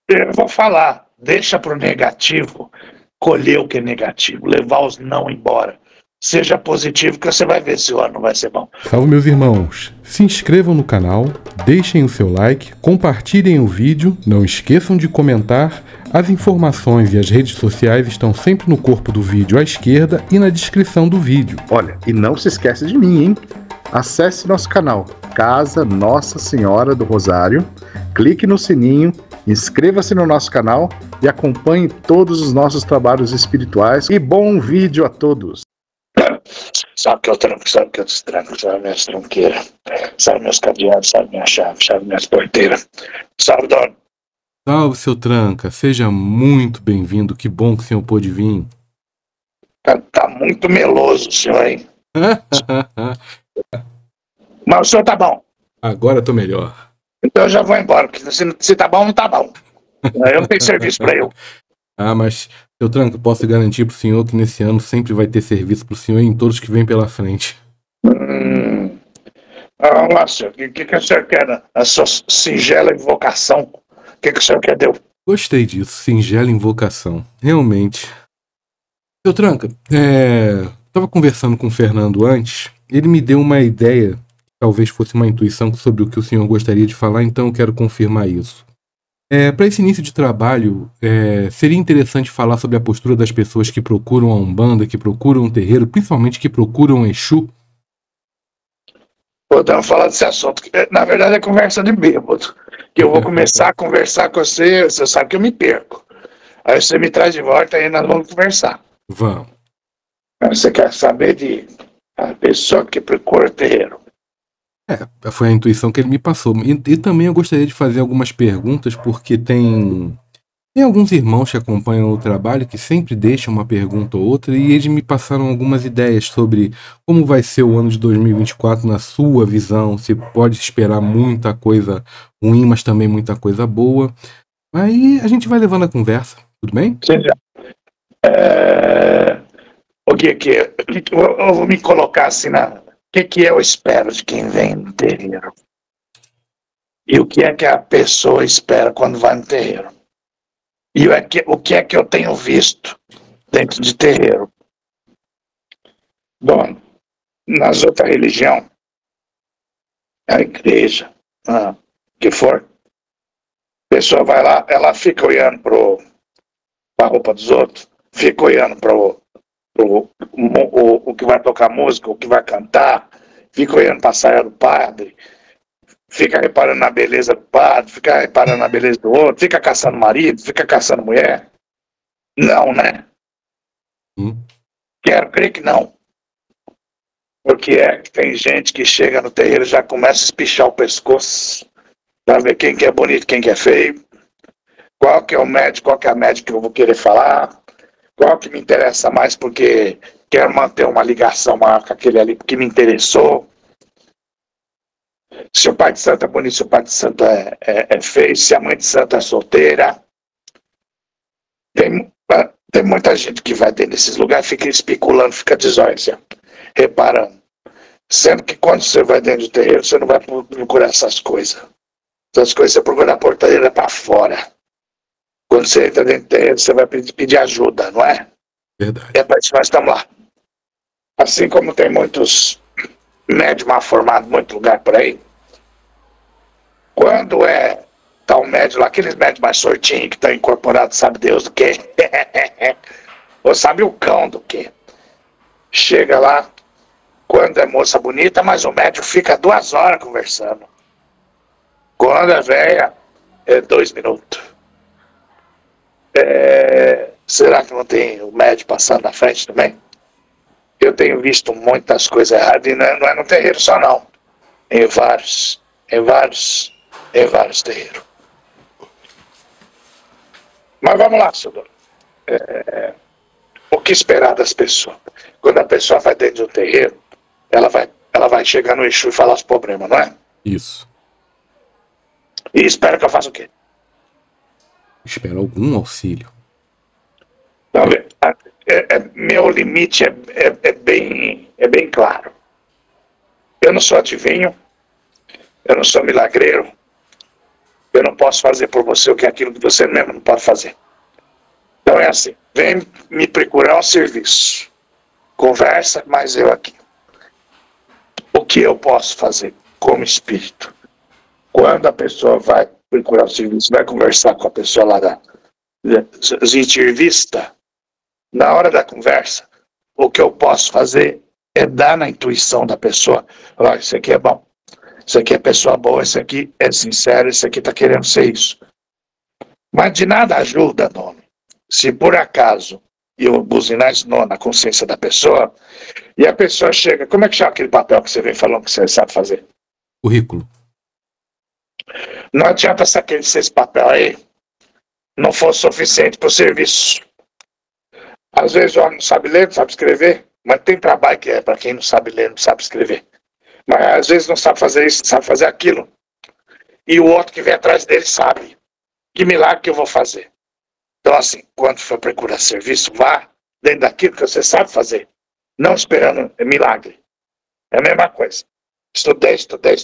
Eu vou falar, deixa pro negativo colher o que é negativo, levar os não embora. Seja positivo que você vai ver se o ano vai ser bom. Salve, meus irmãos! Se inscrevam no canal, deixem o seu like, compartilhem o vídeo, não esqueçam de comentar. As informações e as redes sociais estão sempre no corpo do vídeo à esquerda e na descrição do vídeo. Olha, e não se esqueça de mim, hein? Acesse nosso canal, Casa Nossa Senhora do Rosário, clique no sininho, inscreva-se no nosso canal e acompanhe todos os nossos trabalhos espirituais. E bom vídeo a todos! Sabe que eu tranco, sabe que eu destranco, sabe minhas tranqueiras, sabe meus cadeados, sabe minha chave, sabe minhas porteiras, sabe dono. Salve, seu Tranca, seja muito bem-vindo, que bom que o senhor pôde vir. Tá muito meloso o senhor, hein? Mas o senhor tá bom. Agora tô melhor. Então eu já vou embora, porque se tá bom, não tá bom. Eu não tenho serviço pra eu. Ah, mas, seu Tranca, posso garantir pro senhor que nesse ano sempre vai ter serviço pro senhor em todos que vêm pela frente. Vamos lá, senhor. O que o senhor quer? A sua singela invocação. O que o senhor quer, Deus? Gostei disso, singela invocação. Realmente. Seu Tranca, tava conversando com o Fernando antes, ele me deu uma ideia, talvez fosse uma intuição sobre o que o senhor gostaria de falar, então eu quero confirmar isso. Para esse início de trabalho, seria interessante falar sobre a postura das pessoas que procuram a Umbanda, que procuram um terreiro, principalmente que procuram Exu. Podemos falar desse assunto. Na verdade é conversa de bêbado. Que eu vou começar a conversar com você, você sabe que eu me perco. Aí você me traz de volta e nós vamos conversar. Vamos. Você quer saber de a pessoa que procura o terreiro? Foi a intuição que ele me passou. E também eu gostaria de fazer algumas perguntas, porque tem alguns irmãos que acompanham o trabalho que sempre deixam uma pergunta ou outra, e eles me passaram algumas ideias sobre como vai ser o ano de 2024 na sua visão, se pode esperar muita coisa ruim, mas também muita coisa boa. Aí a gente vai levando a conversa, tudo bem? Sim, já. O que eu vou me colocar assim na... O que eu espero de quem vem no terreiro? E o que é que a pessoa espera quando vai no terreiro? E o que é que eu tenho visto dentro de terreiro? Bom, nas outras religiões, a igreja, que for, a pessoa vai lá, ela fica olhando para a roupa dos outros, fica olhando para o que vai tocar música, o que vai cantar, fica olhando para a saia do padre, fica reparando na beleza do padre, fica reparando na beleza do outro, fica caçando marido, fica caçando mulher. Não, né? Quero crer que não. Porque tem gente que chega no terreiro e já começa a espichar o pescoço para ver quem que é bonito, quem que é feio, qual que é o médico, qual que é a médica que eu vou querer falar, qual que me interessa mais porque quero manter uma ligação maior com aquele ali porque me interessou. Se o pai de santo é bonito, se o pai de santo é feio, se a mãe de santo é solteira. Tem muita gente que vai dentro desses lugares, fica especulando, fica desorganizado, reparando. Sendo que quando você vai dentro do terreiro, você não vai procurar essas coisas. Essas coisas você procura a portaria para fora. Quando você entra dentro do terreiro, você vai pedir ajuda, não é? Verdade. É para isso que nós estamos lá. Assim como tem muitos médios mal formados, muito lugar por aí, quando tá um médio lá, aqueles médios mais sortinhos que estão incorporados, sabe Deus do que? Ou sabe o cão do que? Chega lá, quando é moça bonita, mas o médio fica 2 horas conversando. Quando é velha, é 2 minutos. Será que não tem o médio passando na frente também? Eu tenho visto muitas coisas erradas, e não é no terreiro só não. Em vários terreiros. Mas vamos lá, senhor dono. O que esperar das pessoas? Quando a pessoa vai dentro de um terreiro, ela vai chegar no Exu e falar os problemas, não é? Isso. E espera que eu faça o quê? Espera algum auxílio. Meu limite é bem claro. Eu não sou adivinho, eu não sou milagreiro, Eu não posso fazer por você o que é aquilo que você mesmo não pode fazer. Então é assim, vem me procurar um serviço. Conversa, mas eu aqui. O que eu posso fazer como espírito? Quando a pessoa vai procurar o serviço, vai conversar com a pessoa lá da entrevista, na hora da conversa, o que eu posso fazer é dar na intuição da pessoa, olha, isso aqui é bom, isso aqui é pessoa boa, isso aqui é sincero, isso aqui está querendo ser isso. Mas de nada ajuda, dono, se por acaso eu buzinar isso na consciência da pessoa, e a pessoa chega, como é que chama aquele papel que você vem falando que você sabe fazer? Currículo. Não adianta se esse papel aí não for suficiente para o serviço. Às vezes o homem não sabe ler, não sabe escrever, mas tem trabalho que é para quem não sabe ler, não sabe escrever. Mas às vezes não sabe fazer isso, não sabe fazer aquilo. E o outro que vem atrás dele sabe. Que milagre que eu vou fazer? Então assim, quando for procurar serviço, vá dentro daquilo que você sabe fazer. Não esperando milagre. É a mesma coisa. Estudei.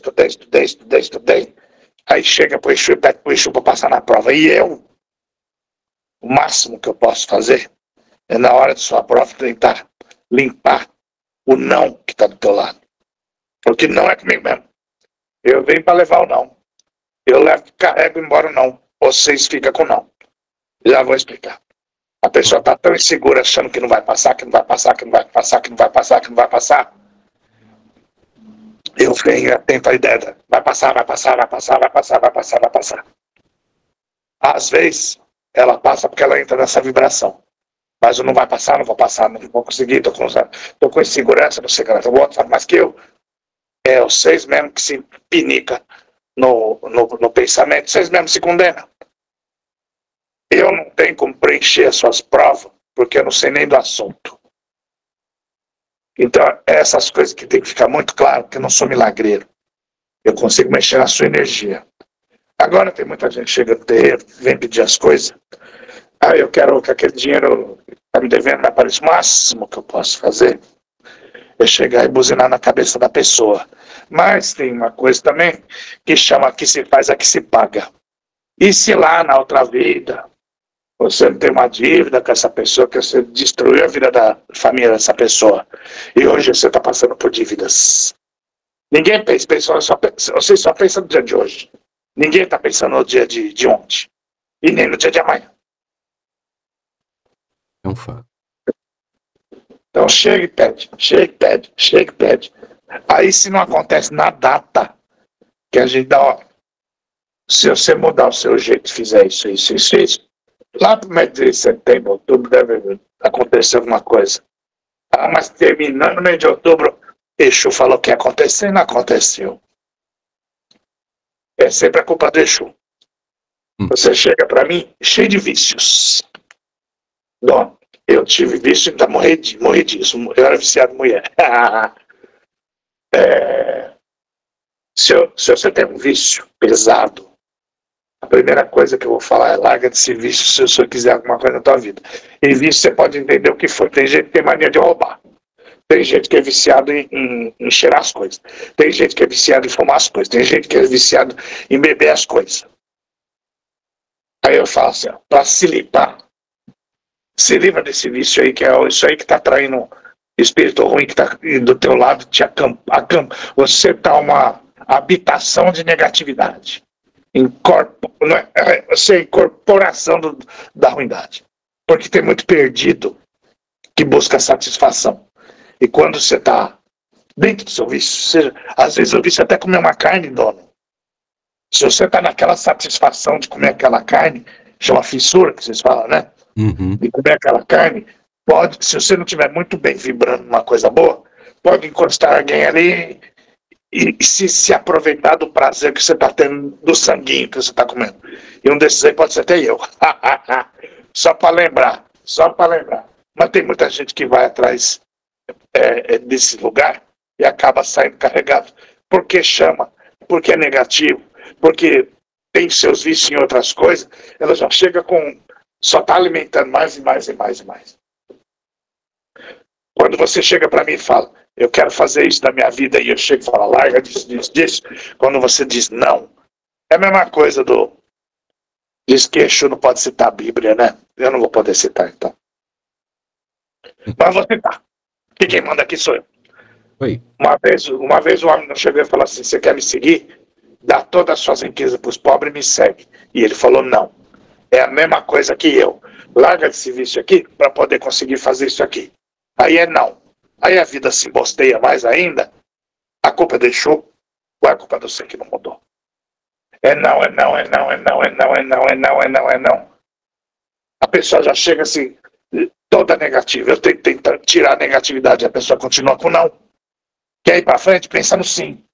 Aí chega pro Exu e pede pro Exu para passar na prova. E eu, o máximo que eu posso fazer é na hora de sua prova tentar limpar o não que está do teu lado. Porque não é comigo mesmo. Eu venho para levar o não. Eu levo, carrego embora o não. Vocês ficam com o não. Já vou explicar. A pessoa está tão insegura achando que não vai passar, que não vai passar, que não vai passar, que não vai passar, que não vai passar. Eu venho atento à ideia. Vai passar. Às vezes, ela passa porque ela entra nessa vibração. Mas eu não vai passar, não vou passar, não vou conseguir, tô com insegurança, não sei o que. O outro sabe mais que eu. É vocês mesmo que se pinica no pensamento, vocês mesmo se condenam. Eu não tenho como preencher as suas provas, porque eu não sei nem do assunto. Então, essas coisas que tem que ficar muito claro, que eu não sou milagreiro. Eu consigo mexer na sua energia. Agora tem muita gente que chega no terreiro, vem pedir as coisas. Ah, eu quero que aquele dinheiro está me devendo, me apareça. O máximo que eu posso fazer é chegar e buzinar na cabeça da pessoa. Mas tem uma coisa também que chama que se faz, a que se paga. E se lá na outra vida você não tem uma dívida com essa pessoa, que você destruiu a vida da família dessa pessoa, e hoje você está passando por dívidas. Ninguém pensa, você só pensa no dia de hoje. Ninguém está pensando no dia de ontem. E nem no dia de amanhã. É um fato. Então chega e pede. Aí se não acontece na data que a gente dá, ó, se você mudar o seu jeito, fizer isso, lá para o mês de setembro, outubro, deve acontecer alguma coisa. Ah, mas terminando no mês de outubro, Exu falou que ia acontecer e não aconteceu. É sempre a culpa do Exu. Você chega para mim cheio de vícios. Dom, eu tive vício e ainda morri disso. Eu era viciado em mulher. Se você tem um vício pesado, a primeira coisa que eu vou falar é larga desse vício se você quiser alguma coisa na tua vida. E vício você pode entender o que foi. Tem gente que tem mania de roubar. Tem gente que é viciado em cheirar as coisas. Tem gente que é viciado em fumar as coisas. Tem gente que é viciado em beber as coisas. Aí eu falo assim, para se limpar, se livra desse vício aí, que é isso aí que está traindo espírito ruim que está do teu lado, te acampa. Você está uma habitação de negatividade. Você é incorporação da ruindade. Porque tem muito perdido que busca satisfação. E quando você está dentro do seu vício, às vezes o vício é até comer uma carne, dono. Se você está naquela satisfação de comer aquela carne, chama fissura, que vocês falam, né? Uhum. De comer aquela carne, se você não estiver muito bem vibrando numa coisa boa, pode encostar alguém ali e se aproveitar do prazer que você está tendo, do sanguinho que você está comendo. E um desses aí pode ser até eu. Só para lembrar. Mas tem muita gente que vai atrás desse lugar e acaba saindo carregado. Porque chama, porque é negativo, porque tem seus vícios em outras coisas, ela já chega com... Só está alimentando mais e mais. Quando você chega para mim e fala, eu quero fazer isso na minha vida, e eu chego e falo, larga disso. Quando você diz não, é a mesma coisa do Diz que Exu não pode citar a Bíblia, né? Eu não vou poder citar, então. Mas vou citar. Que quem manda aqui sou eu. Oi. Uma vez o homem não chegou e falou assim: você quer me seguir? Dá todas as suas riquezas para os pobres e me segue. E ele falou: não. É a mesma coisa que eu. Larga esse vício aqui para poder conseguir fazer isso aqui. Aí é não. Aí a vida se embosteia mais ainda. A culpa deixou. Ou é a culpa do você que não mudou? É não, é não, é não, é não, é não, é não, é não, é não, é não. A pessoa já chega assim, toda negativa. Eu tenho que tentar tirar a negatividade. A pessoa continua com não. Quer ir para frente? Pensa no sim.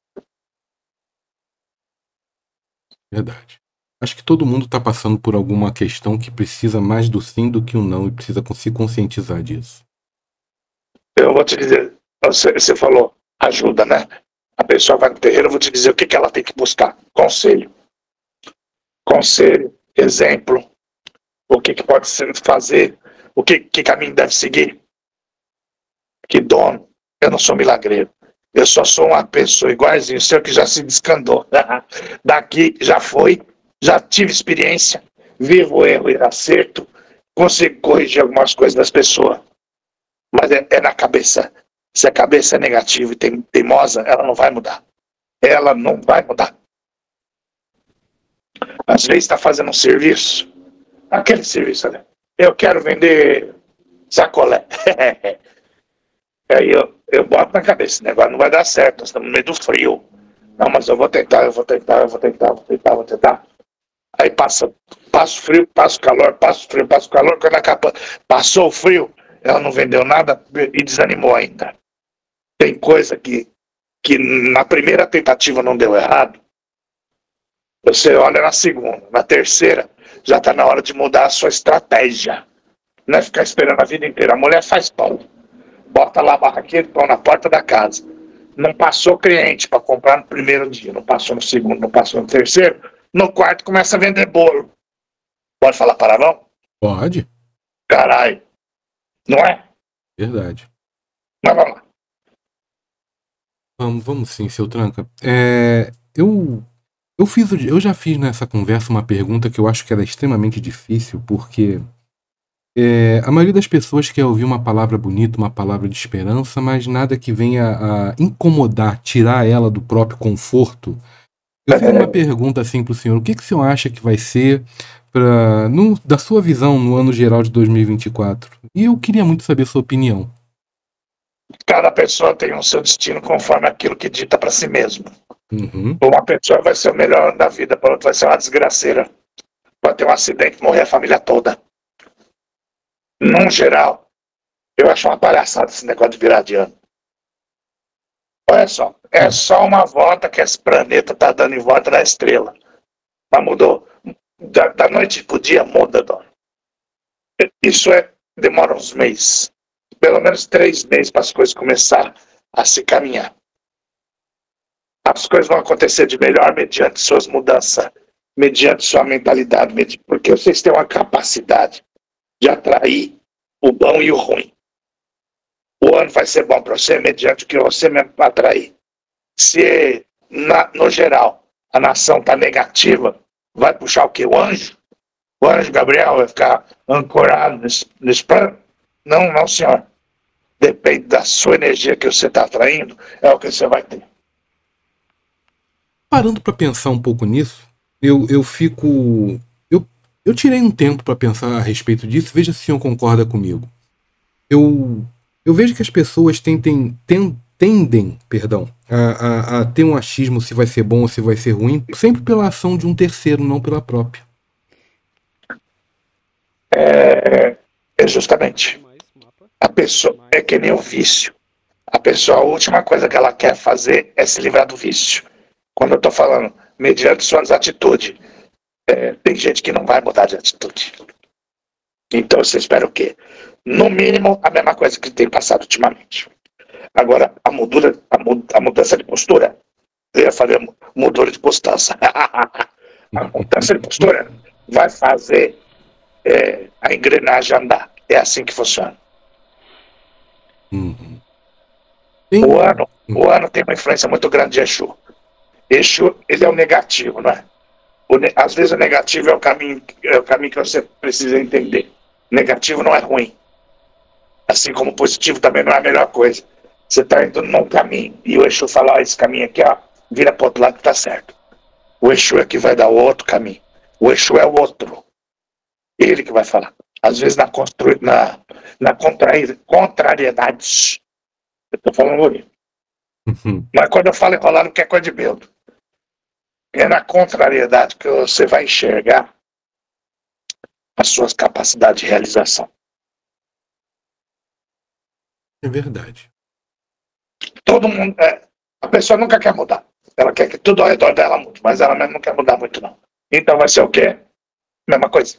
Verdade. Acho que todo mundo está passando por alguma questão que precisa mais do sim do que o não e precisa se conscientizar disso. Eu vou te dizer, você falou ajuda, né? A pessoa vai no terreiro, eu vou te dizer o que ela tem que buscar. Conselho. Conselho, exemplo. O que pode fazer, o que caminho deve seguir. Que dono. Eu não sou milagreiro. Eu só sou uma pessoa igualzinho o seu que já se descandou. Daqui já foi, já tive experiência, vivo o erro e acerto, consigo corrigir algumas coisas das pessoas. Mas é na cabeça. Se a cabeça é negativa e teimosa, ela não vai mudar. Ela não vai mudar. Às vezes está fazendo um serviço, aquele serviço, né? Eu quero vender sacolé. Aí eu boto na cabeça, esse negócio não vai dar certo, nós estamos no meio do frio. Não, mas eu vou tentar. Aí passa o frio, passa o calor, passa o frio, passa o calor, quando acaba, passou o frio, ela não vendeu nada e desanimou ainda. Tem coisa que na primeira tentativa não deu errado, você olha na segunda, na terceira, já está na hora de mudar a sua estratégia. Não é ficar esperando a vida inteira. A mulher faz pão. Bota lá a barraquinha de pão na porta da casa. Não passou cliente para comprar no primeiro dia, não passou no segundo, não passou no terceiro. No quarto começa a vender bolo. Pode falar palavrão? Pode. Caralho. Não é? Verdade. Mas vamos lá. Vamos sim, seu Tranca. Eu já fiz nessa conversa uma pergunta que eu acho que era extremamente difícil, porque a maioria das pessoas quer ouvir uma palavra bonita, uma palavra de esperança, mas nada que venha a incomodar, tirar ela do próprio conforto. Eu fiz uma pergunta assim pro senhor: o que o senhor acha que vai ser da sua visão no ano geral de 2024? E eu queria muito saber a sua opinião. Cada pessoa tem o seu destino conforme aquilo que dita para si mesmo. Uhum. Uma pessoa vai ser o melhor da vida, para outra vai ser uma desgraceira. Pode ter um acidente e morrer a família toda. Num geral, eu acho uma palhaçada esse negócio de virar de ano. Olha só, é só uma volta que esse planeta está dando em volta da estrela. Mas mudou. Da noite pro dia muda, dona. Isso demora uns meses. Pelo menos 3 meses para as coisas começar a se caminhar. As coisas vão acontecer de melhor mediante suas mudanças, mediante sua mentalidade, porque vocês têm uma capacidade de atrair o bom e o ruim. O ano vai ser bom para você mediante o que você mesmo atrair. Se, no geral, a nação está negativa, vai puxar o quê? O anjo? O anjo Gabriel vai ficar ancorado nesse plano? Não, senhor. Depende da sua energia que você está atraindo, é o que você vai ter. Parando para pensar um pouco nisso, eu fico... Eu tirei um tempo para pensar a respeito disso. Veja se o senhor concorda comigo. Eu vejo que as pessoas tendem a ter um achismo se vai ser bom ou se vai ser ruim, sempre pela ação de um terceiro, não pela própria. Justamente. A pessoa é que nem o vício. A pessoa, a última coisa que ela quer fazer é se livrar do vício. Quando eu estou falando, mediante suas atitudes, tem gente que não vai mudar de atitude. Então você espera o quê? No mínimo, a mesma coisa que tem passado ultimamente. Agora, a mudança de postura, eu ia fazer mudança de postança. A mudança de postura vai fazer a engrenagem andar. É assim que funciona. Uhum. O ano tem uma influência muito grande de Exu. Exu, ele é o negativo, não é? Às vezes o negativo é o caminho que você precisa entender. Negativo não é ruim. Assim como o positivo também não é a melhor coisa. Você está indo num caminho e o Exu fala, ó, esse caminho aqui, ó, vira para o outro lado que tá certo. O Exu é que vai dar o outro caminho. O Exu é o outro. Ele que vai falar. Às vezes na contrariedade. Eu estou falando bonito. Mas quando eu falo enrolar, não quer coisa de medo. É na contrariedade que você vai enxergar as suas capacidades de realização. É verdade. Todo mundo. A pessoa nunca quer mudar. Ela quer que tudo ao redor dela mude, mas ela mesmo não quer mudar muito, não. Então vai ser o quê? Mesma coisa.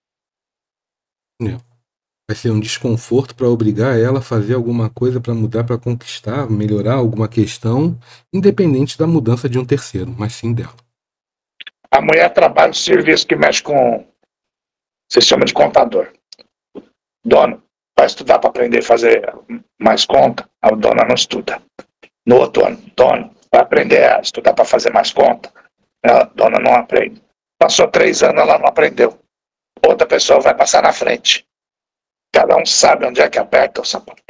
Vai ser um desconforto para obrigar ela a fazer alguma coisa para mudar, para conquistar, melhorar alguma questão, independente da mudança de um terceiro, mas sim dela. A mulher trabalha no serviço que mexe com. Você chama de contador. Dono, vai estudar para aprender a fazer mais conta. A dona não estuda. No outro ano, dono, vai aprender a estudar para fazer mais conta. A dona não aprende. Passou 3 anos, ela não aprendeu. Outra pessoa vai passar na frente. Cada um sabe onde é que aperta o sapato.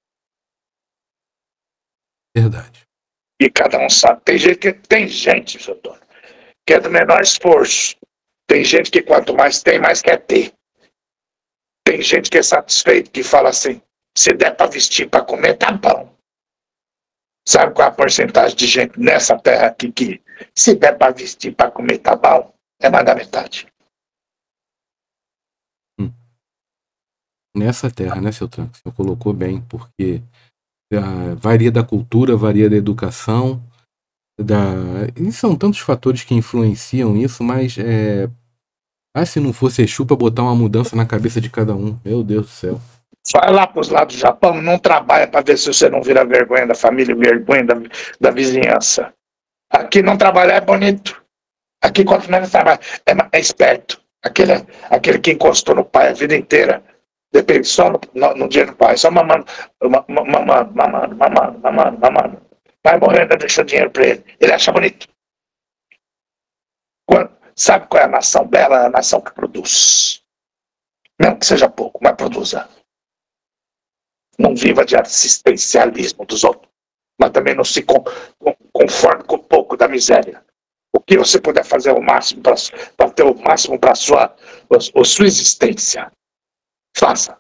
Verdade. E cada um sabe. Tem gente, seu dono, que é do menor esforço. Tem gente que quanto mais tem, mais quer ter. Tem gente que é satisfeito, que fala assim, se der para vestir, para comer, tá bom. Sabe qual é a porcentagem de gente nessa terra aqui que se der para vestir, para comer, tá bom? É mais da metade. Nessa terra, né, seu Tranco? Você colocou bem, porque varia da cultura, varia da educação, e são tantos fatores que influenciam isso, mas se não fosse Exu pra botar uma mudança na cabeça de cada um, meu Deus do céu. Vai lá para os lados do Japão, não trabalha para ver se você não vira vergonha da família, vergonha da vizinhança. Aqui não trabalhar é bonito. Aqui quanto menos trabalha, é esperto. Aquele que encostou no pai a vida inteira, depende só no dinheiro do pai, só mamando. Vai morrendo, deixa o dinheiro para ele. Ele acha bonito. Sabe qual é a nação bela? É a nação que produz. Mesmo que seja pouco, mas produza. Não viva de assistencialismo dos outros, mas também não se conforme com pouco da miséria. O que você puder fazer o máximo para ter o máximo para a sua existência, faça.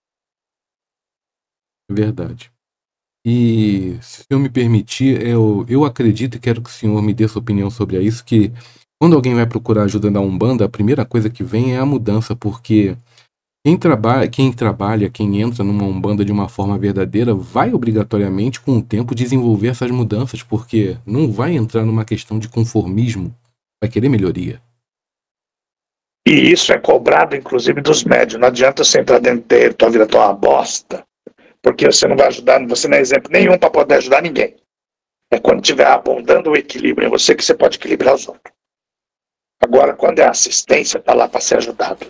Verdade. E se o senhor me permitir, eu acredito e quero que o senhor me dê sua opinião sobre isso, que quando alguém vai procurar ajuda na Umbanda, a primeira coisa que vem é a mudança, porque quem trabalha, quem entra numa Umbanda de uma forma verdadeira, vai obrigatoriamente, com o tempo, desenvolver essas mudanças, porque não vai entrar numa questão de conformismo, vai querer melhoria. E isso é cobrado, inclusive, dos médios. Não adianta você entrar dentro dele, tua vida tá uma bosta, porque você não vai ajudar, você não é exemplo nenhum para poder ajudar ninguém. É quando estiver abundando o equilíbrio em você que você pode equilibrar os outros. Agora, quando é assistência, tá lá para ser ajudado.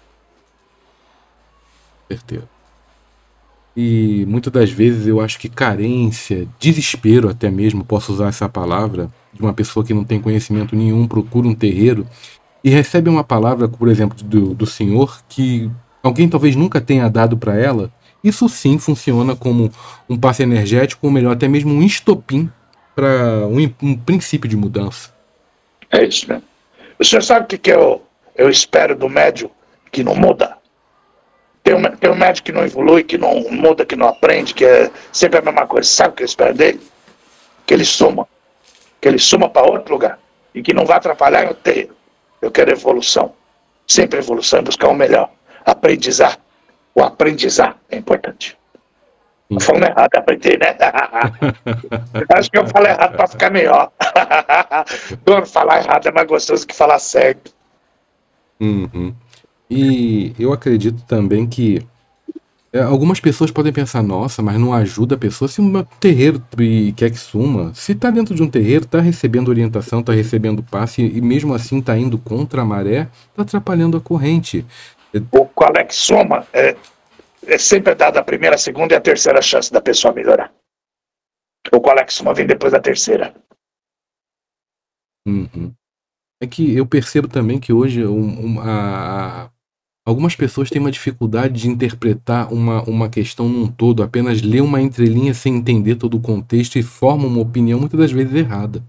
Certeza. E muitas das vezes eu acho que carência, desespero até mesmo, posso usar essa palavra, de uma pessoa que não tem conhecimento nenhum, procura um terreiro e recebe uma palavra, por exemplo, do senhor, que alguém talvez nunca tenha dado para ela. Isso sim funciona como um passe energético, ou melhor, até mesmo um estopim para um princípio de mudança. É isso, né? O senhor sabe o que eu espero do médium que não muda? Tem um médico que não evolui, que não muda, que não aprende, que é sempre a mesma coisa. Sabe o que eu espero dele? Que ele suma. Que ele suma para outro lugar. E que não vai atrapalhar em terreiro. Eu quero evolução. Sempre evolução, buscar o melhor. Aprendizar. O aprendizar é importante. Estou falando errado, aprendi, né? Acho que eu falo errado para ficar melhor. Dono, falar errado é mais gostoso que falar certo. Uhum. E eu acredito também que algumas pessoas podem pensar, nossa, mas não ajuda a pessoa se um terreiro quer que suma. Se tá dentro de um terreiro, tá recebendo orientação, tá recebendo passe, e mesmo assim tá indo contra a maré, tá atrapalhando a corrente. O qual é que soma é sempre dado a primeira, a segunda e a terceira chance da pessoa melhorar. O qual é que soma vem depois da terceira. Uhum. É que eu percebo também que hoje algumas pessoas têm uma dificuldade de interpretar uma questão num todo, apenas ler uma entrelinha sem entender todo o contexto e formam uma opinião muitas das vezes errada.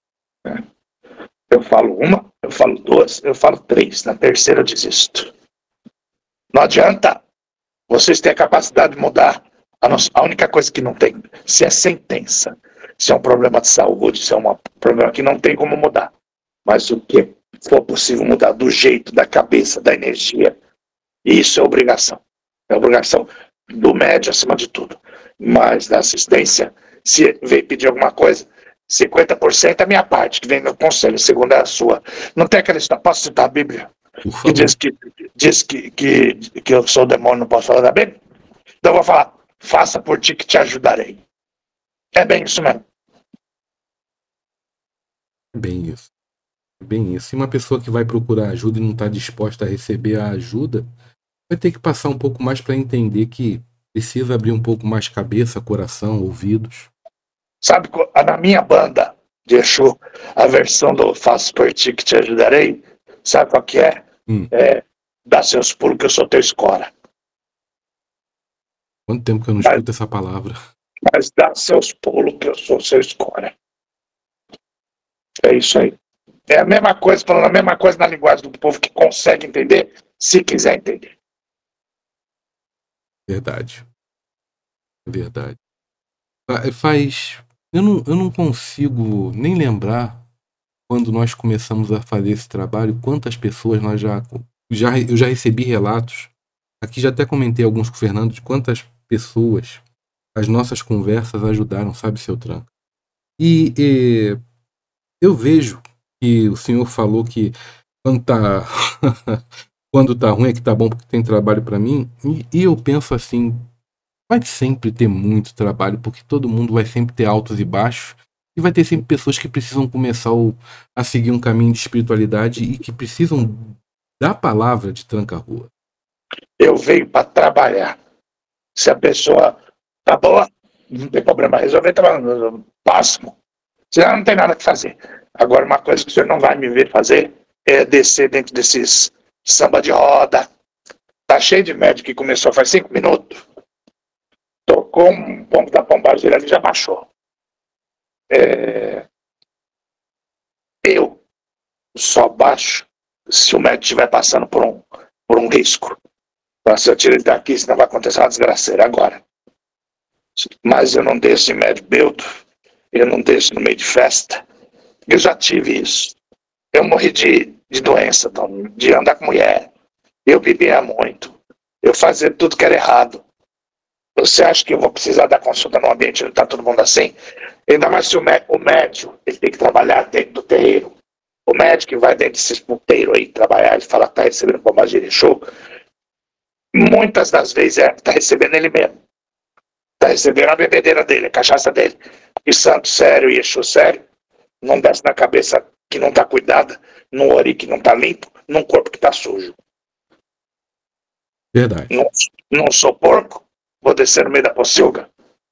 Eu falo uma, eu falo duas, eu falo três. Na terceira eu desisto. Não adianta. Vocês têm a capacidade de mudar. A única coisa que não tem, se é sentença, se é um problema de saúde, se é um problema que não tem como mudar. Mas o que for possível mudar do jeito, da cabeça, da energia, isso é obrigação. É obrigação do médio acima de tudo. Mas da assistência, se veio pedir alguma coisa, 50% é a minha parte, que vem meu conselho, segundo é a sua. Não tem aquela história, posso citar a Bíblia? Que diz que eu sou o demônio, não posso falar da Bíblia? Então eu vou falar, faça por ti que te ajudarei. É bem isso mesmo. É bem isso. É bem isso. Se uma pessoa que vai procurar ajuda e não está disposta a receber a ajuda, vai ter que passar um pouco mais para entender que precisa abrir um pouco mais cabeça, coração, ouvidos. Sabe, na minha banda de Exu, a versão do Faço por ti que te ajudarei, sabe qual que é? É dá seus pulos que eu sou teu escora. Quanto tempo que eu não escuto essa palavra? Mas dá seus pulos que eu sou seu escora. É isso aí. É a mesma coisa, falando a mesma coisa na linguagem do povo que consegue entender, se quiser entender. Verdade. Verdade. Eu não consigo nem lembrar quando nós começamos a fazer esse trabalho, quantas pessoas eu já recebi relatos. Aqui já até comentei alguns com o Fernando de quantas pessoas as nossas conversas ajudaram, sabe, seu Tranca? E eu vejo que o senhor falou que quando tá ruim é que tá bom porque tem trabalho para mim. E eu penso assim, vai sempre ter muito trabalho, porque todo mundo vai sempre ter altos e baixos, e vai ter sempre pessoas que precisam começar a seguir um caminho de espiritualidade e que precisam da palavra de tranca-rua. Eu venho para trabalhar. Se a pessoa tá boa, não tem problema. Resolver trabalhando, próximo. Senão não tem nada que fazer. Agora, uma coisa que o senhor não vai me ver fazer é descer dentro desses samba de roda. Tá cheio de médico que começou faz 5 minutos. Tocou um ponto da pombageira ali, já baixou. Eu só baixo se o médico estiver passando por um risco. Se eu tiro ele daqui, senão vai acontecer uma desgraceira agora. Mas eu não desço em médio beudo, eu não desço no meio de festa. Eu já tive isso. Eu morri de doença, de andar com mulher. Eu bebia muito. Eu fazia tudo que era errado. Você acha que eu vou precisar dar consulta no ambiente onde está todo mundo assim? Ainda mais se o médico ele tem que trabalhar dentro do terreiro. O médico que vai dentro desses puteiros aí trabalhar e fala que está recebendo pombagira e show, muitas das vezes está recebendo ele mesmo. Está recebendo a bebedeira dele, a cachaça dele. E santo sério e Exu sério não desce na cabeça que não está cuidada, num ori que não está limpo, num corpo que está sujo. Verdade. Não sou porco, vou descer no meio da pocilga.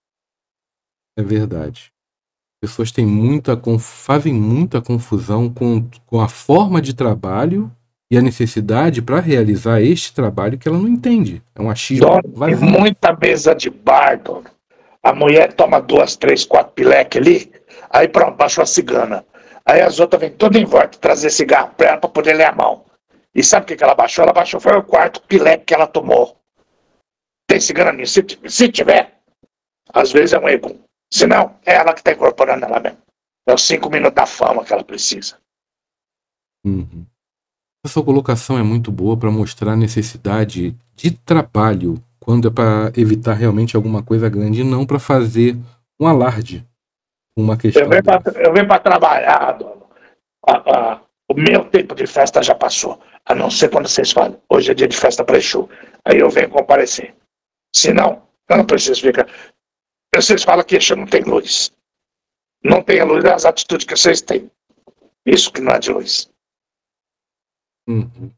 É verdade. As pessoas fazem muita confusão com a forma de trabalho e a necessidade para realizar este trabalho que ela não entende. É um achismo vazio. Tem muita mesa de bar, dono. A mulher toma 2, 3, 4 pileque ali, aí pronto, baixou a cigana. Aí as outras vêm todas em volta trazer cigarro para ela para poder ler a mão. E sabe o que ela baixou? Ela baixou foi o 4º pileque que ela tomou. Tem cigana nisso? Se tiver, às vezes é um erro. Se não, é ela que está incorporando ela mesmo. É os 5 minutos da fama que ela precisa. Uhum. A sua colocação é muito boa para mostrar a necessidade de trabalho quando é para evitar realmente alguma coisa grande e não para fazer um alarde. Uma questão. Eu venho para trabalhar, dono. O meu tempo de festa já passou. A não ser quando vocês falam, hoje é dia de festa para Exu. Aí eu venho comparecer. Se não, eu não preciso ficar. Vocês falam que Exu não tem luz. Não tem a luz das atitudes que vocês têm. Isso que não é de luz. Uhum.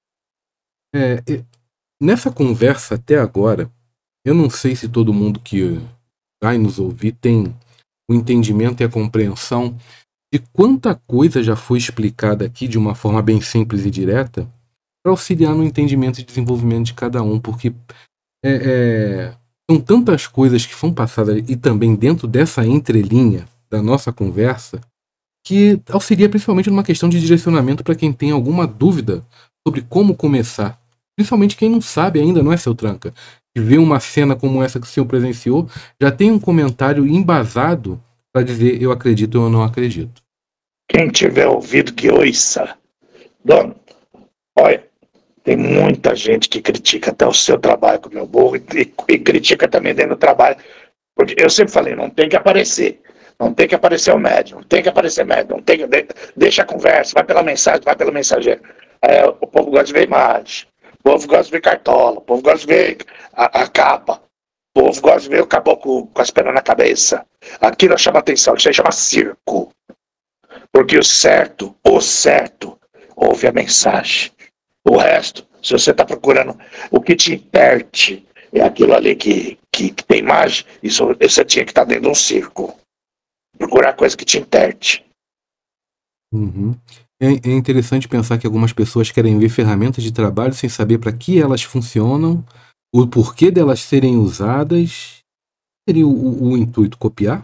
Nessa conversa até agora, eu não sei se todo mundo que vai nos ouvir tem o entendimento e a compreensão de quanta coisa já foi explicada aqui de uma forma bem simples e direta para auxiliar no entendimento e desenvolvimento de cada um, porque são tantas coisas que são passadas e também dentro dessa entrelinha da nossa conversa que auxilia principalmente numa questão de direcionamento para quem tem alguma dúvida sobre como começar. Principalmente quem não sabe ainda, não é, seu Tranca? Que vê uma cena como essa que o senhor presenciou, já tem um comentário embasado para dizer eu acredito ou eu não acredito. Quem tiver ouvido que ouça. Dono, olha, tem muita gente que critica até o seu trabalho com o meu burro e critica também dentro do trabalho. Porque eu sempre falei, não tem que aparecer. Não tem que aparecer o médium, não tem que aparecer médium, não tem que... Deixa a conversa, vai pela mensagem, vai pelo mensageiro. O povo gosta de ver imagem, o povo gosta de ver cartola, o povo gosta de ver a capa, o povo gosta de ver o caboclo com as pernas na cabeça. Aquilo chama atenção, isso aí chama circo. Porque o certo, ouve a mensagem. O resto, se você está procurando o que te interte, é aquilo ali que tem imagem, isso você tinha que estar dentro de um circo. Procurar coisa que te interte. Uhum. É interessante pensar que algumas pessoas querem ver ferramentas de trabalho sem saber para que elas funcionam, o porquê delas serem usadas. Seria o intuito copiar?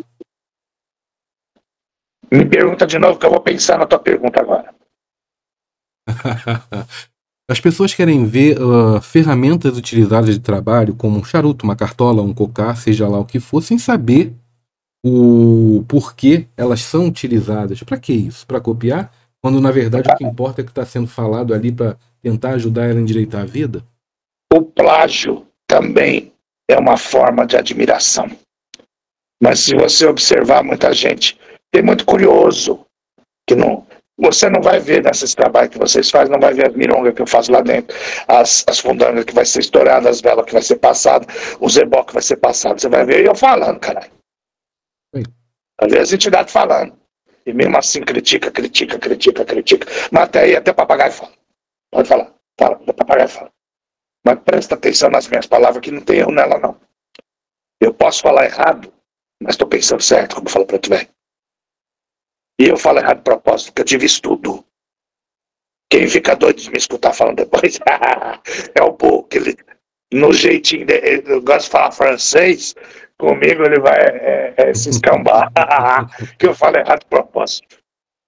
Me pergunta de novo que eu vou pensar na tua pergunta agora. As pessoas querem ver ferramentas utilizadas de trabalho, como um charuto, uma cartola, um cocá, seja lá o que for, sem saber o porquê elas são utilizadas. Para que isso? Para copiar? Quando na verdade o que importa é que está sendo falado ali para tentar ajudar ela a endireitar a vida? O plágio também é uma forma de admiração. Mas se você observar muita gente, tem muito curioso que não... Você não vai ver nesses trabalhos que vocês fazem, não vai ver as mirongas que eu faço lá dentro, as fundangas que vai ser estourada, as velas que vai ser passada, o zebó que vai ser passado. Você vai ver eu falando, caralho. Vai ver as entidades falando. E mesmo assim critica. Mas até aí até papagaio fala. Pode falar. Fala, o papagaio fala. Mas presta atenção nas minhas palavras que não tem erro nela, não. Eu posso falar errado, mas estou pensando certo, como eu falo para tu, velho. E eu falo errado de propósito, porque eu tive estudo. Quem fica doido de me escutar falando depois é o burro, que ele, no jeitinho dele, eu gosto de falar francês, comigo ele vai se escambar, que eu falo errado de propósito.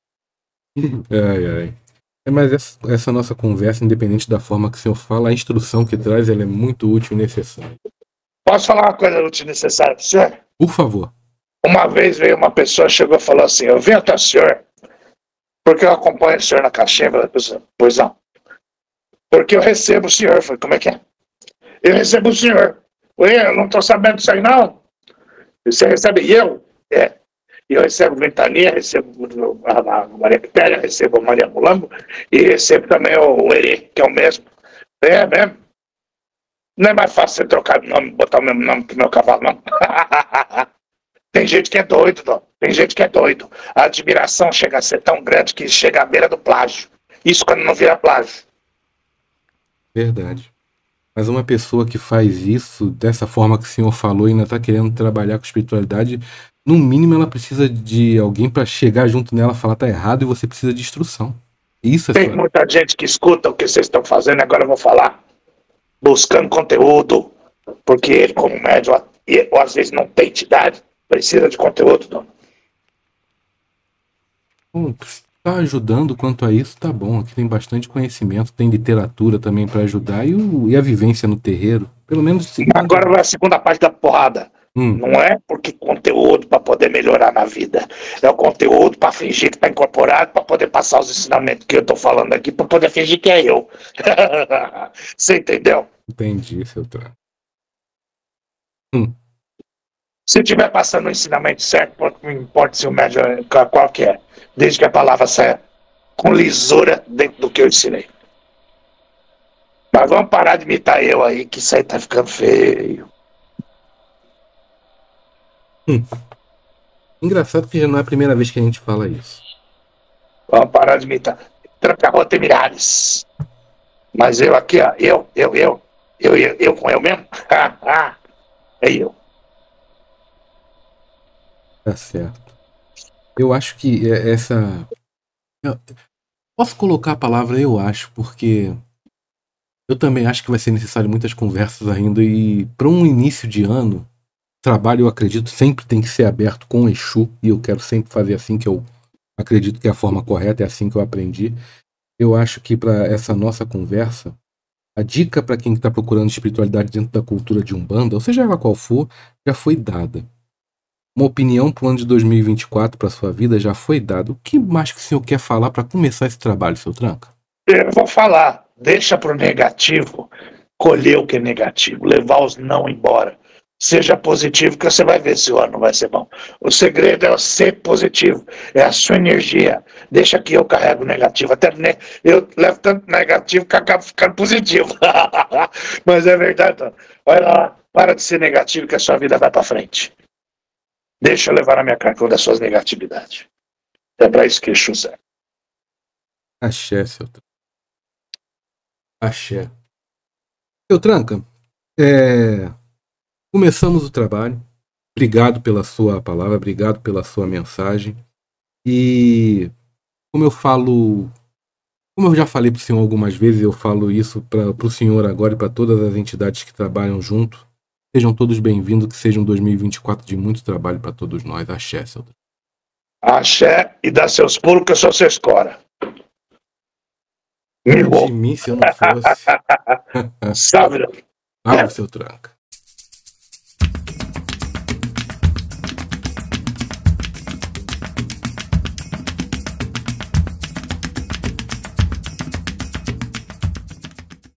Mas essa nossa conversa, independente da forma que o senhor fala, a instrução que traz ela é muito útil e necessária. Posso falar uma coisa útil e necessária para o senhor? Por favor. Uma vez veio uma pessoa, chegou e falou assim, eu vim até o senhor, porque eu acompanho o senhor na caixinha. Eu falei, pois não. Porque eu recebo o senhor. Eu falei, como é que é? Eu recebo o senhor. Eu não estou sabendo disso aí, não. Você recebe? E eu? E eu recebo Ventania, recebo a Maria Quitéria, recebo a Maria Mulambo e recebo também o Herê, que é o mesmo. É mesmo? Não é mais fácil você trocar de nome, botar o mesmo nome que meu cavalo, não. Tem gente que é doido, não. Tem gente que é doido. A admiração chega a ser tão grande que chega à beira do plágio. Isso quando não vira plágio. Verdade. Mas uma pessoa que faz isso dessa forma que o senhor falou e ainda está querendo trabalhar com espiritualidade, no mínimo ela precisa de alguém para chegar junto nela e falar tá errado e você precisa de instrução. Isso é Tem muita gente que escuta o que vocês estão fazendo, agora eu vou falar. Buscando conteúdo, porque ele, como médium, ou às vezes não tem entidade, precisa de conteúdo, não. Bom, tá ajudando quanto a isso, tá bom. Aqui tem bastante conhecimento, tem literatura também para ajudar e a vivência no terreiro. Pelo menos. Agora vai a segunda parte da porrada. Não é porque conteúdo para poder melhorar na vida. É o conteúdo para fingir que está incorporado, para poder passar os ensinamentos que eu estou falando aqui, para poder fingir que é eu. Você entendeu? Entendi, seu trato. Se estiver passando o ensinamento certo, não importa se o médium é qual que é, desde que a palavra saia com lisura dentro do que eu ensinei. Mas vamos parar de imitar eu aí, que isso aí tá ficando feio. Engraçado que já não é a primeira vez que a gente fala isso. Vamos parar de imitar. Tranca-rua Temirares. Mas eu aqui, ó, eu com eu mesmo? É eu. Tá certo. Eu acho que essa... Posso colocar a palavra eu acho, porque eu também acho que vai ser necessário muitas conversas ainda, e para um início de ano, trabalho, eu acredito, sempre tem que ser aberto com o Exu, e eu quero sempre fazer assim, que eu acredito que é a forma correta, é assim que eu aprendi. Eu acho que para essa nossa conversa, a dica para quem está procurando espiritualidade dentro da cultura de Umbanda, ou seja ela qual for, já foi dada. Uma opinião para o ano de 2024 para sua vida já foi dada. O que mais que o senhor quer falar para começar esse trabalho, seu Tranca? Eu vou falar, deixa pro negativo, colher o que é negativo, levar os não embora. Seja positivo, que você vai ver se o ano vai ser bom. O segredo é ser positivo, é a sua energia. Deixa que eu carrego o negativo. Até eu levo tanto negativo que acabo ficando positivo. Mas é verdade. Vai lá, para de ser negativo que a sua vida vai para frente. Deixa eu levar na minha carga das suas negatividades. É para isso que Exu serve. Axé, seu Tranca. Axé. Seu Tranca, começamos o trabalho. Obrigado pela sua palavra, obrigado pela sua mensagem. E como eu já falei para o senhor algumas vezes, eu falo isso para o senhor agora e para todas as entidades que trabalham junto. Sejam todos bem-vindos, que seja um 2024 de muito trabalho para todos nós. Axé, seu Tranca. Axé e dá seus pulos que eu sou seu escora. De mim, se eu não fosse. Salve. Salve, seu Tranca.